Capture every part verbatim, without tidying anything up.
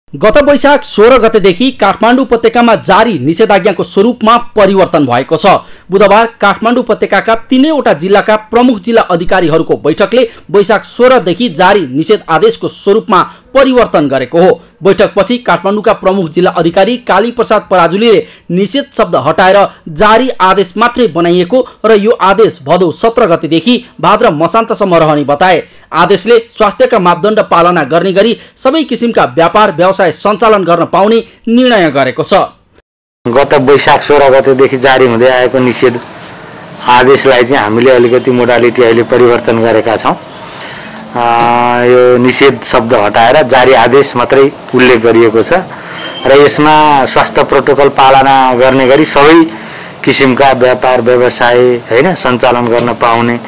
गत वैशाख सोह्र गतेदेखि काठमाडौँ उपत्यकामा जारी निषेधाज्ञाको स्वरूपमा परिवर्तन भएको छ। बुधबार काठमाडौँ उपत्यकाका तीनैवटा जिल्लाका प्रमुख जिल्ला अधिकारीहरूको बैठकले वैशाख सोह्रदेखि जारी निषेध आदेशको स्वरूपमा परिवर्तन गरेको हो। बैठकपछि काठमाडौँका प्रमुख जिल्ला अधिकारी काली प्रसाद पराजुलीले निषेध शब्द हटाएर जारी आदेश मात्रै बनाइएको र यो आदेश भदौ सत्र गतेदेखि भाद्र मसान्तसम्म रहने बताए। आदेशले स्वास्थ्यका मापदण्ड पालना गर्ने गरी सबै किसिमका व्यापार व्यवसाय सञ्चालन गर्न पाउने निर्णय गरेको छ। गत वैशाख सोह्र गतेदेखि जारी हुँदै आएको निषेध आदेशलाई चाहिँ हामीले अलिकति मोडालिटी अहिले परिवर्तन गरेका छौँ। यो निषेध शब्द हटाएर जारी आदेश मात्रै उल्लेख गरिएको छ र यसमा स्वास्थ्य प्रोटोकल पालना गर्ने गरी सबै किसिमका व्यापार व्यवसाय हैन सञ्चालन गर्न पाउने।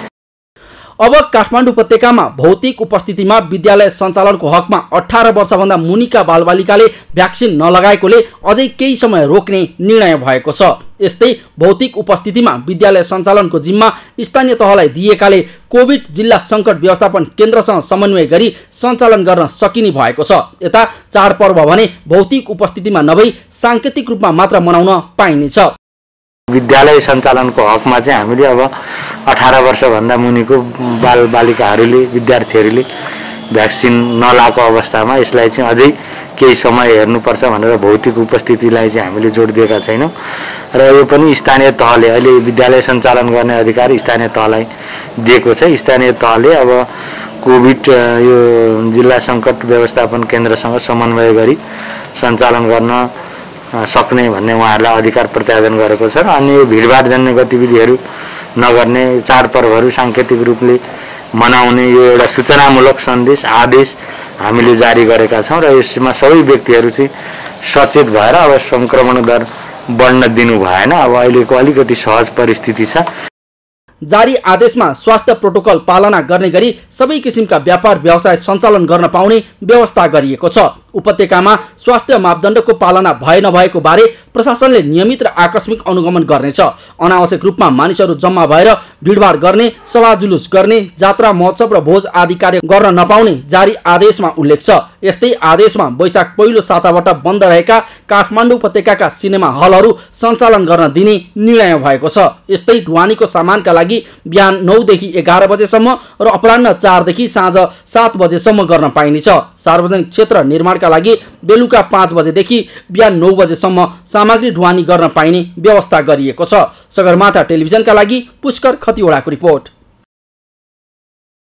अब काठमाडौँ उपत्यकामा भौतिक उपस्थितिमा विद्यालय सञ्चालनको हकमा अठार वर्षभन्दा मुनिका बालबालिकाले भ्याक्सिन नलगाएकोले अझै केही समय रोक्ने निर्णय भएको छ। यस्तै भौतिक उपस्थितिमा विद्यालय सञ्चालनको जिम्मा स्थानीय तहलाई दिएकाले कोभिड जिल्ला सङ्कट व्यवस्थापन केन्द्रसँग समन्वय गरी सञ्चालन गर्न सकिने भएको छ। यता चाडपर्व भने भौतिक उपस्थितिमा नभई साङ्केतिक रूपमा मात्र मनाउन पाइनेछ। विद्यालय सञ्चालनको हकमा चाहिँ हामीले अब अठार वर्षभन्दा मुनिको बाल बालिकाहरूले विद्यार्थीहरूले भ्याक्सिन नलाएको अवस्थामा यसलाई चाहिँ अझै केही समय हेर्नुपर्छ भनेर भौतिक उपस्थितिलाई चाहिँ हामीले जोड दिएका छैनौँ र यो पनि स्थानीय तहले अहिले विद्यालय सञ्चालन गर्ने अधिकार स्थानीय तहलाई दिएको छ। स्थानीय तहले अब कोभिड यो जिल्ला सङ्कट व्यवस्थापन केन्द्रसँग समन्वय गरी सञ्चालन गर्न सक्ने भन्ने उहाँहरूलाई अधिकार प्रत्यायोजन गरेको छ र अन्य भिडभाड जन्य गतिविधिहरू नगर्ने चाडपर्वहरू साङ्केतिक रूपले मनाउने यो एउटा सूचनामूलक सन्देश आदेश हामीले जारी गरेका छौँ र यसमा सबै व्यक्तिहरू चाहिँ सचेत भएर अब सङ्क्रमण दर बढ्न दिनु भएन। अब अहिलेको अलिकति सहज परिस्थिति छ। जारी आदेशमा स्वास्थ्य प्रोटोकल पालना गर्ने गरी सबै किसिमका व्यापार व्यवसाय सञ्चालन गर्न पाउने व्यवस्था गरिएको छ। उपत्यकामा स्वास्थ्य मापदण्डको पालना भए नभएको बारे प्रशासनले नियमित र आकस्मिक अनुगमन गर्नेछ। अनावश्यक रूपमा मानिसहरू जम्मा भएर भिडभाड गर्ने, सभा जुलुस गर्ने, जात्रा महोत्सव र भोज आदि कार्य गर्न नपाउने जारी आदेशमा उल्लेख छ। यस्तै आदेशमा वैशाख पहिलो साताबाट बन्द रहेका काठमाडौँ उपत्यकाका सिनेमा हलहरू सञ्चालन गर्न दिने निर्णय भएको छ। यस्तै ढुवानीको सामानका लागि बिहान नौदेखि एघार बजेसम्म र अपराह्न चारदेखि साँझ सात बजेसम्म गर्न पाइनेछ। सार्वजनिक क्षेत्र निर्माणका लागि बेलुका पाँच बजेदेखि बिहान नौ बजेसम्म सामग्री ढुवानी गर्न पाइने व्यवस्था गरिएको छ। सगरमाथा टेलिभिजनका लागि पुष्कर खतिवडाको रिपोर्ट।